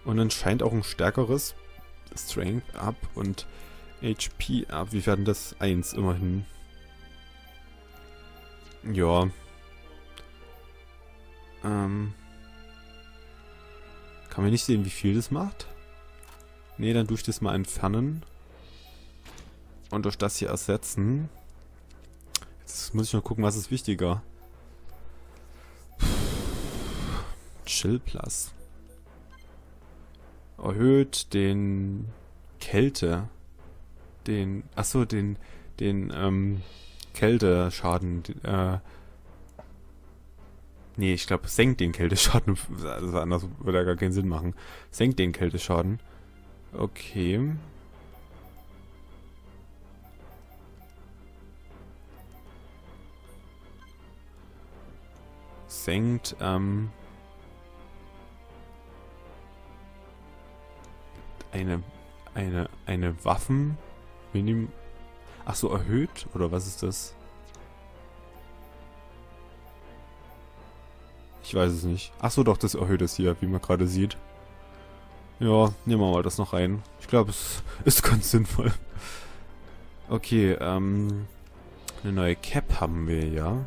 Und anscheinend auch ein stärkeres Strength Up und HP Up. Wie werden das? 1 immerhin. Ja. Kann man nicht sehen, wie viel das macht? Ne, dann tue ich das mal entfernen. Und durch das hier ersetzen. Jetzt muss ich noch gucken, was ist wichtiger. Chill Plus. Erhöht den Kälte. Achso, den Kälteschaden. Nee, ich glaube, senkt den Kälteschaden. Also anders würde ja gar keinen Sinn machen. Senkt den Kälteschaden. Okay. Senkt, eine Waffen Ach so, erhöht? Oder was ist das? Ich weiß es nicht. Ach so, doch, das erhöht es hier, wie man gerade sieht. Ja, nehmen wir mal das noch rein. Ich glaube, es ist ganz sinnvoll. Okay, eine neue Cap haben wir ja.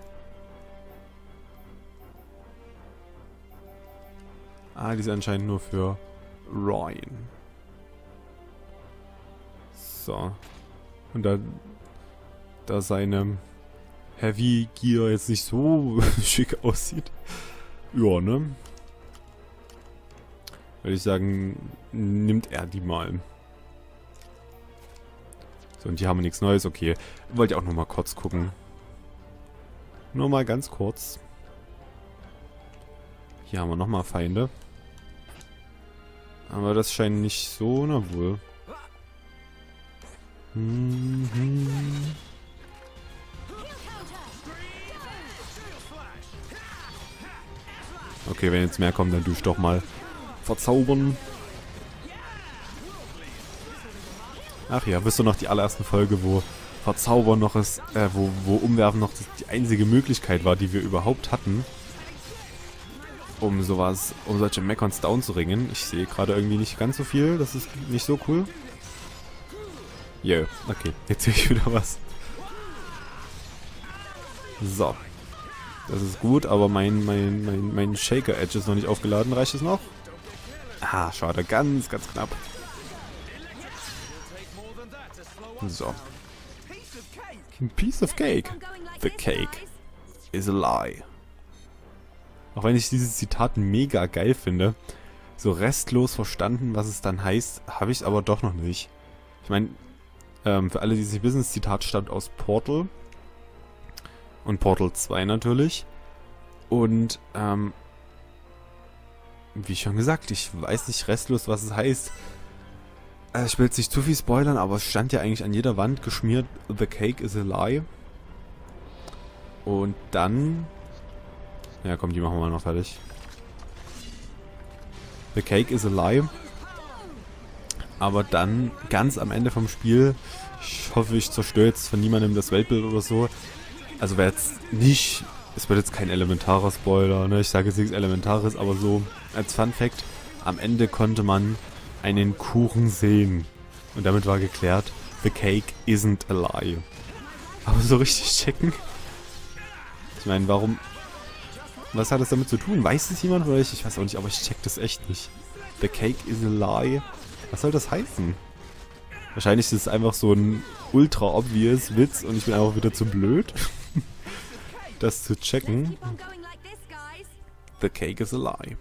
Ah, die ist anscheinend nur für Ryan. So. Und da seine Heavy Gear jetzt nicht so schick aussieht. Ja, ne? Würde ich sagen, nimmt er die mal. So, und hier haben wir nichts Neues. Okay, wollte ich auch noch mal kurz gucken. Nur mal ganz kurz. Hier haben wir noch mal Feinde. Aber das scheint nicht so, na wohl. Okay, wenn jetzt mehr kommen, dann tue ich doch mal verzaubern. Ach ja, wisst ihr noch die allererste Folge, wo Verzaubern noch ist, wo Umwerfen noch die einzige Möglichkeit war, die wir überhaupt hatten, um solche Mechons down zu ringen. Ich sehe gerade irgendwie nicht ganz so viel, das ist nicht so cool. Yeah, okay, jetzt sehe ich wieder was. So. Das ist gut, aber mein Shaker Edge ist noch nicht aufgeladen. Reicht es noch? Ah, schade. Ganz, ganz knapp. So. Piece of cake. The cake is a lie. Auch wenn ich dieses Zitat mega geil finde, so restlos verstanden, was es dann heißt, habe ich es aber doch noch nicht. Ich meine, für alle, die es nicht wissen, das Zitat stammt aus Portal. Und Portal 2 natürlich. Und, wie schon gesagt, ich weiß nicht restlos, was es heißt. Ich will jetzt nicht zu viel spoilern, aber es stand ja eigentlich an jeder Wand geschmiert, The cake is a lie. Und dann... Ja komm, die machen wir mal noch fertig. The cake is a lie. Aber dann, ganz am Ende vom Spiel, ich hoffe, ich zerstöre jetzt von niemandem das Weltbild oder so. Also wäre jetzt nicht, es wird jetzt kein elementarer Spoiler, ne? Ich sage jetzt nichts Elementares, aber so als Fun Fact, am Ende konnte man einen Kuchen sehen. Und damit war geklärt, the cake isn't a lie. Aber so richtig checken? Ich meine, warum, was hat das damit zu tun? Weiß es jemand? Oder ich weiß auch nicht, aber ich check das echt nicht. The cake is a lie. Was soll das heißen? Wahrscheinlich ist es einfach so ein ultra obvious Witz und ich bin einfach wieder zu blöd, das zu checken. The cake is a lie.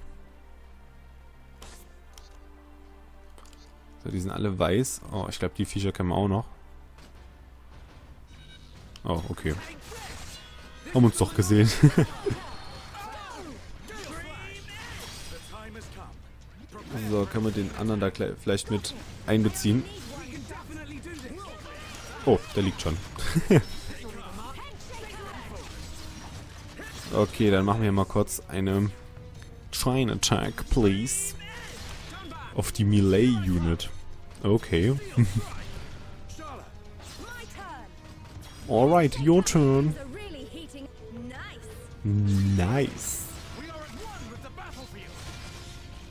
So, die sind alle weiß. Oh, ich glaube, die Viecher kennen wir auch noch. Oh, okay. Haben uns doch gesehen. So, können wir den anderen da vielleicht mit einbeziehen. Oh, der liegt schon. Okay, dann machen wir mal kurz eine Train Attack, please. Auf die Melee Unit. Okay. Alright, your turn.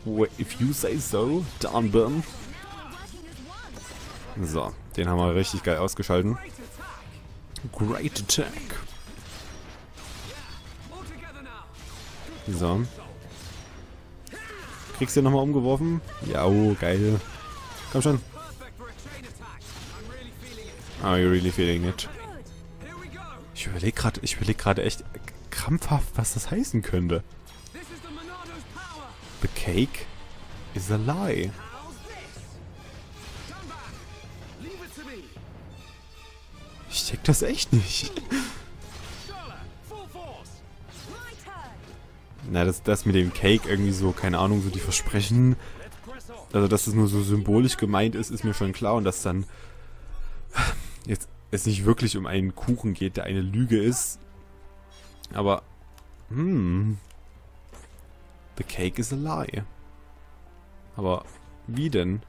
If you say so, Downburn. So, den haben wir richtig geil ausgeschalten. Great Attack. So. Kriegst du den nochmal umgeworfen? Ja, oh, geil. Komm schon. Are you really feeling it? Ich überlege gerade echt krampfhaft, was das heißen könnte. The cake is a lie. Ich check das echt nicht. Na, das mit dem Cake irgendwie so, keine Ahnung, so die Versprechen. Also, dass es nur so symbolisch gemeint ist, ist mir schon klar. Und dass dann jetzt es nicht wirklich um einen Kuchen geht, der eine Lüge ist. Aber, the cake is a lie. Aber, wie denn?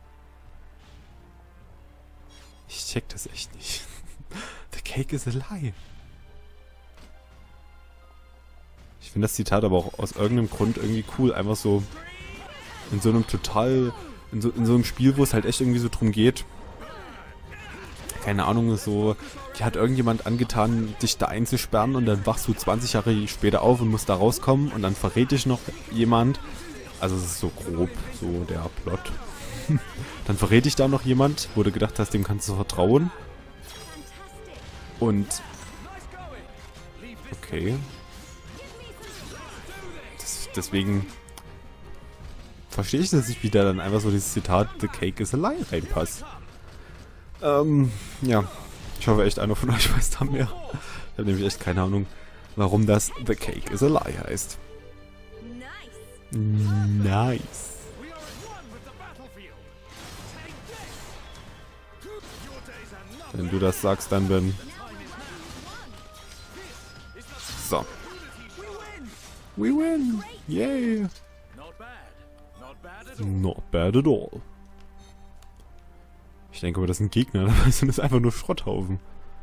Ich check das echt nicht. The cake is a lie. Ich finde das Zitat aber auch aus irgendeinem Grund irgendwie cool. Einfach so in so einem in so einem Spiel, wo es halt echt irgendwie so drum geht. Keine Ahnung, so, die hat irgendjemand angetan, dich da einzusperren und dann wachst du 20 Jahre später auf und musst da rauskommen und dann verrät dich noch jemand. Also es ist so grob, so der Plot. Dann verrät dich da noch jemand, wo du gedacht hast, dem kannst du vertrauen. Und okay. Deswegen verstehe ich das nicht, wie da dann einfach so dieses Zitat The cake is a lie reinpasst. Ja. Ich hoffe echt, einer von euch weiß da mehr. Ich habe nämlich echt keine Ahnung, warum das The cake is a lie heißt. Nice. Wenn du das sagst, dann bin... So. We win! Yay! Not bad at all. Ich denke aber, das sind Gegner, dabei sind es einfach nur Schrotthaufen.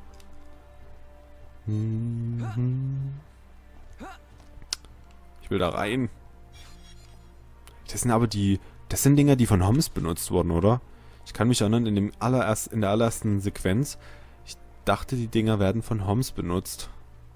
Ich will da rein. Das sind aber das sind Dinger, die von Homs benutzt wurden, oder? Ich kann mich erinnern, in der allerersten Sequenz, ich dachte, die Dinger werden von Homs benutzt.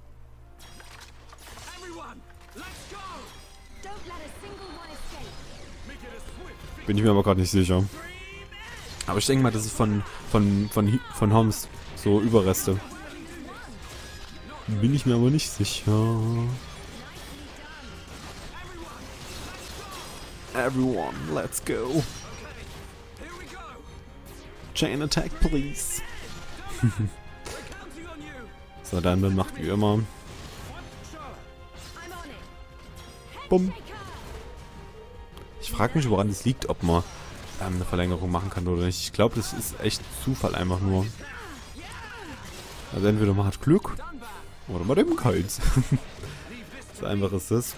Bin ich mir aber gerade nicht sicher. Aber ich denke mal, das ist von Homs. So Überreste. Bin ich mir aber nicht sicher. Everyone, let's go. Chain Attack, please. So, dann macht wie immer. Bumm. Ich frage mich, woran das liegt, ob man eine Verlängerung machen kann oder nicht. Ich glaube, das ist echt Zufall einfach nur. Also entweder man hat Glück oder man hat keins. So einfach ist das.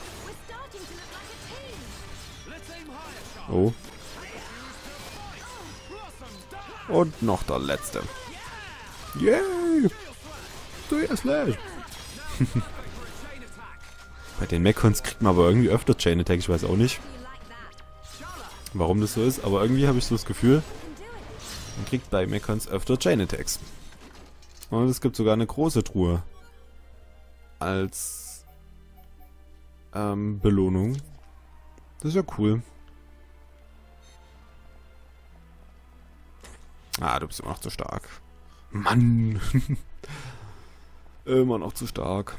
Oh. Und noch der letzte. Yay! Du Slash! Bei den Mechons kriegt man aber irgendwie öfter Chain Attack, ich weiß auch nicht, warum das so ist, aber irgendwie habe ich so das Gefühl, man kriegt bei Mechons öfter Chain Attacks. Und es gibt sogar eine große Truhe als Belohnung. Das ist ja cool. Ah, du bist immer noch zu stark. Mann! Immer noch zu stark.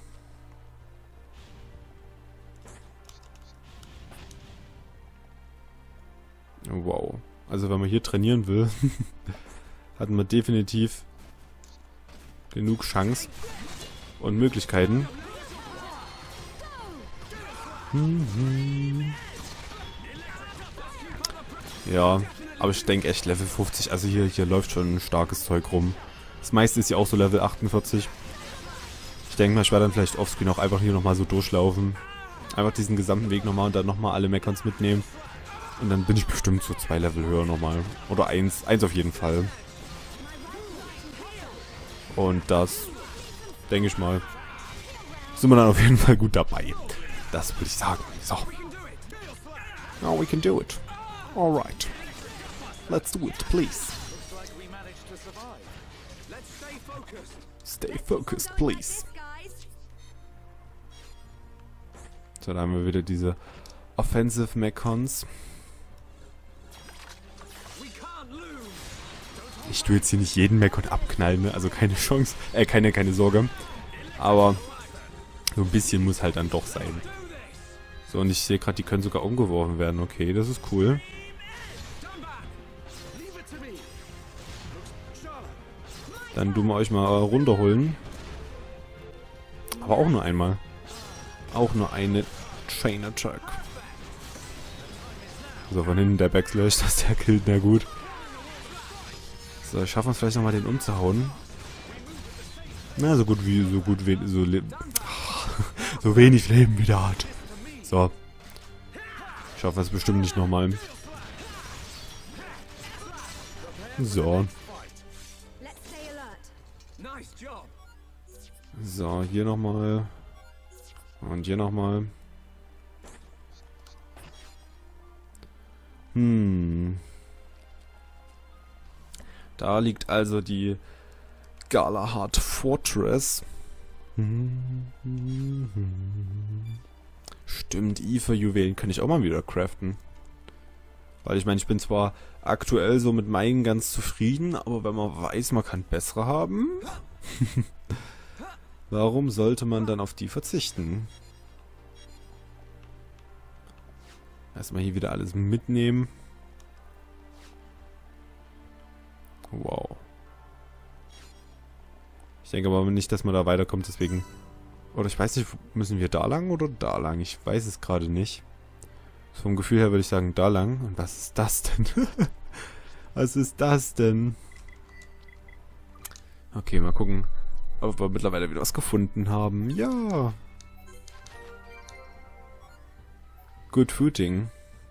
Wow. Also wenn man hier trainieren will, hat man definitiv genug Chance und Möglichkeiten. Ja, aber ich denke echt Level 50, also hier läuft schon ein starkes Zeug rum. Das meiste ist ja auch so Level 48. Ich denke mal, ich werde dann vielleicht offscreen auch einfach hier nochmal so durchlaufen. Einfach diesen gesamten Weg nochmal und dann nochmal alle Mechons mitnehmen. Und dann bin ich bestimmt so 2 Level höher nochmal. Oder 1 auf jeden Fall. Und das, denke ich mal, sind wir dann auf jeden Fall gut dabei. Das würde ich sagen. So. Oh, we can do it. Alright. Let's do it, please. Stay focused, please. So, da haben wir wieder diese Offensive Mechons. Ich tue jetzt hier nicht jeden Mechon abknallen, ne? Also keine Chance, keine Sorge. Aber so ein bisschen muss halt dann doch sein. So, und ich sehe gerade, die können sogar umgeworfen werden. Okay, das ist cool. Dann tun wir euch mal runterholen. Aber auch nur einmal. Auch nur eine Chain Attack. So, von hinten der Backslash, dass der killt, na gut. So, schaffen wir es vielleicht nochmal den umzuhauen. Na, so wenig Leben wie der hat. So. Schaffen wir es bestimmt nicht nochmal. So. So, hier nochmal. Und hier nochmal. Da liegt also die Galahad Fortress. Stimmt, Aether-Juwelen kann ich auch mal wieder craften. Weil ich meine, ich bin zwar aktuell so mit meinen ganz zufrieden, aber wenn man weiß, man kann bessere haben, warum sollte man dann auf die verzichten? Erstmal hier wieder alles mitnehmen. Wow. Ich denke aber nicht, dass man da weiterkommt, deswegen... Oder ich weiß nicht, müssen wir da lang oder da lang? Ich weiß es gerade nicht. Vom Gefühl her würde ich sagen, da lang. Und was ist das denn? Was ist das denn? Okay, mal gucken, ob wir mittlerweile wieder was gefunden haben. Ja. Good Footing.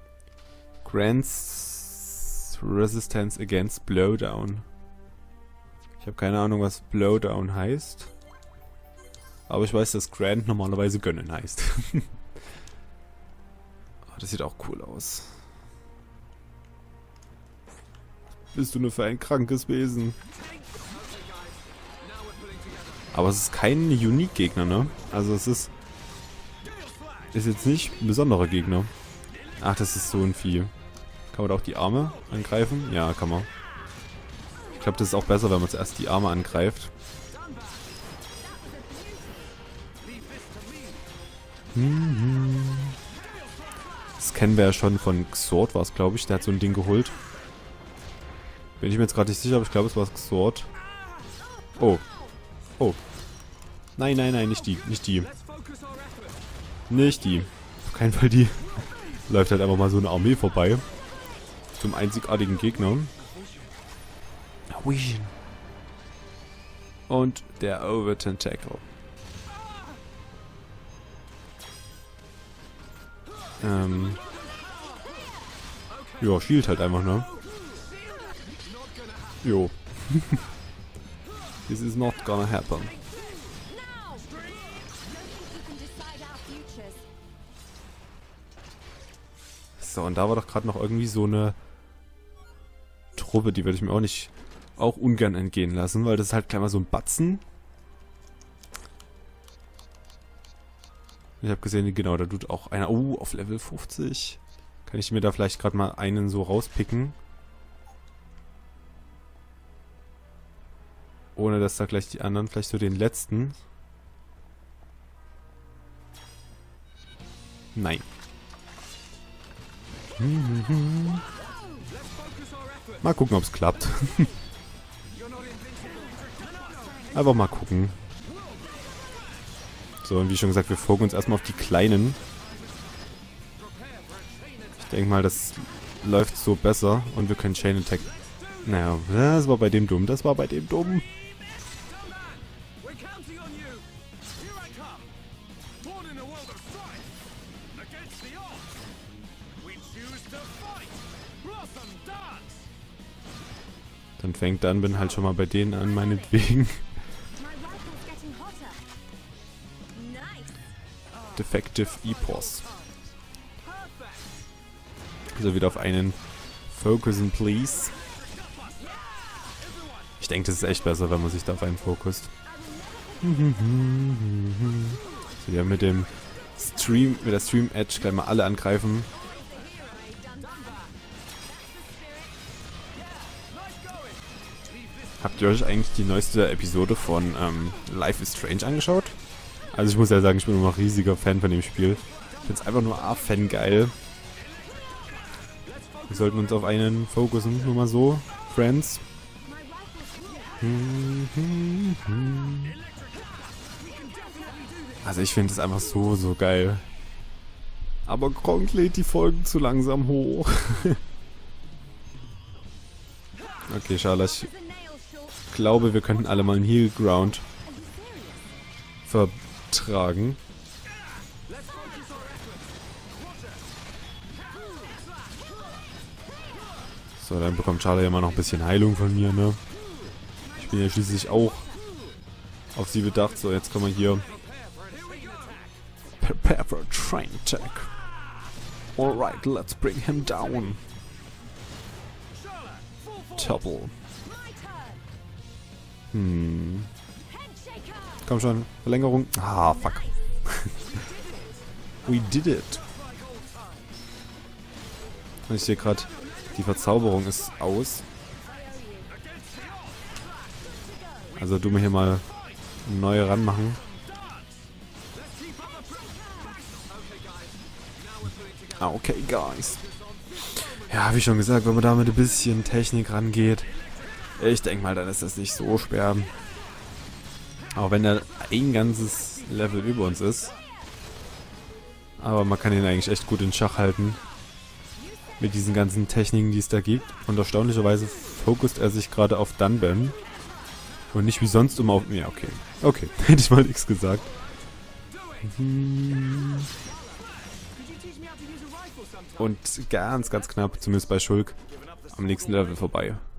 Grants Resistance against Blowdown. Ich habe keine Ahnung, was Blowdown heißt. Aber ich weiß, dass Grant normalerweise gönnen heißt. Oh, das sieht auch cool aus. Was bist du nur für ein krankes Wesen? Aber es ist kein Unique-Gegner, ne? Also es ist jetzt nicht ein besonderer Gegner. Ach, das ist so ein Vieh. Kann man da auch die Arme angreifen? Ja, kann man. Ich glaube, das ist auch besser, wenn man zuerst die Arme angreift. Das kennen wir ja schon von Xord, war es, glaube ich. Der hat so ein Ding geholt. Bin ich mir jetzt gerade nicht sicher, aber ich glaube, es war Xord. Oh. Oh. Nein, nein, nein, nicht die. Nicht die. Nicht die. Auf keinen Fall die. Läuft halt einfach mal so eine Armee vorbei. Zum einzigartigen Gegner. Und der Over-Tentacle. Ja, Shield halt einfach, ne? Jo. This is not gonna happen. So, und da war doch gerade noch irgendwie so eine Truppe, die würde ich mir auch ungern entgehen lassen, weil das ist halt gleich mal so ein Batzen. Ich habe gesehen, genau, da tut auch einer, oh, auf Level 50. Kann ich mir da vielleicht gerade mal einen so rauspicken? Ohne dass da gleich die anderen, vielleicht so den letzten. Nein. Mal gucken, ob es klappt. Einfach mal gucken. So, und wie schon gesagt, wir folgen uns erstmal auf die Kleinen. Ich denke mal, das läuft so besser und wir können Chain Attack. Naja, das war bei dem dumm, das war bei dem dumm. Dann fängt Dunban halt schon mal bei denen an, meinetwegen. Defective Epos. Also wieder auf einen fokussen, please. Ich denke, das ist echt besser, wenn man sich da auf einen fokust. So, ja, mit der Stream Edge gleich mal alle angreifen. Habt ihr euch eigentlich die neueste Episode von Life is Strange angeschaut? Also ich muss ja sagen, ich bin immer noch riesiger Fan von dem Spiel. Ich finde es einfach nur A-Fan geil. Wir sollten uns auf einen fokussen, nur mal so, Friends. Also ich finde es einfach so geil. Aber Gronkh lädt die Folgen zu langsam hoch. Okay, Schala, ich glaube, wir könnten alle mal einen Heal Ground vertragen. So, dann bekommt Charlie ja mal noch ein bisschen Heilung von mir, ne? Ich bin ja schließlich auch auf sie bedacht. So, jetzt kommen wir hier. Prepare for a train attack. Alright, let's bring him down. Topple. Komm schon, Verlängerung. Ah, fuck. We did it. Und ich sehe gerade, die Verzauberung ist aus. Also du mir hier mal eine neue ranmachen. Okay, guys. Ja, wie schon gesagt, wenn man da mit ein bisschen Technik rangeht, ich denke mal, dann ist das nicht so schwer. Auch wenn er ein ganzes Level über uns ist. Aber man kann ihn eigentlich echt gut in Schach halten. Mit diesen ganzen Techniken, die es da gibt. Und erstaunlicherweise fokust er sich gerade auf Dunban. Und nicht wie sonst immer auf... Ja, okay. Okay, hätte ich mal nichts gesagt. Und ganz knapp, zumindest bei Shulk, am nächsten Level vorbei.